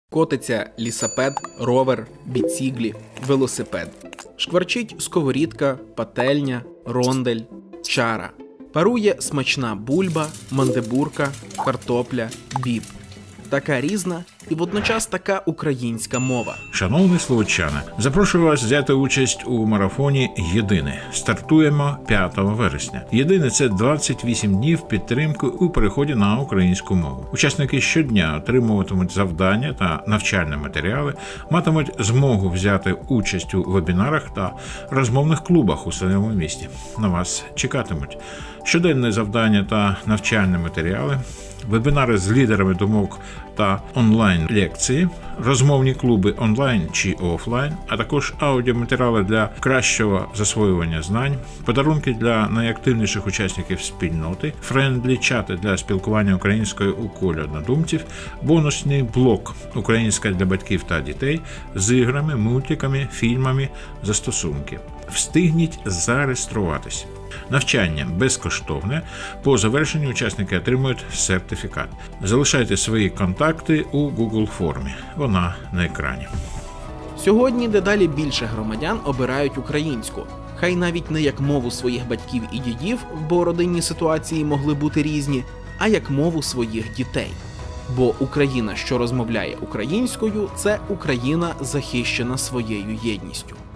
Котиться лісапед, ровер, біціклі, велосипед. Шкварчить сковорідка, пательня, рондель, чара. Парує смачна бульба, мандибурка, картопля, біб. Така різна і водночас така українська мова. Шановні словочани, запрошую вас взяти участь у марафоні «Єдине». Стартуємо 5 вересня. «Єдине» – це 28 днів підтримки у переході на українську мову. Учасники щодня отримуватимуть завдання та навчальні матеріали, матимуть змогу взяти участь у вебінарах та розмовних клубах у своєму місті. На вас чекатимуть щоденне завдання та навчальні матеріали, вебінари з лідерами думок та онлайн-лекції, розмовні клуби онлайн чи офлайн, а також аудіоматеріали для кращого засвоювання знань, подарунки для найактивніших учасників спільноти, френдлі-чати для спілкування українською у колі однодумців, бонусний блок «Українська для батьків та дітей» з іграми, мультиками, фільмами, застосунки. Встигніть зареєструватись. Навчання безкоштовне. По завершенню учасники отримують сертифікат. Залишайте свої контакти у Google формі. Вона на екрані. Сьогодні дедалі більше громадян обирають українську. Хай навіть не як мову своїх батьків і дідів, бо родинні ситуації могли бути різні, а як мову своїх дітей. Бо Україна, що розмовляє українською, це Україна, захищена своєю єдністю.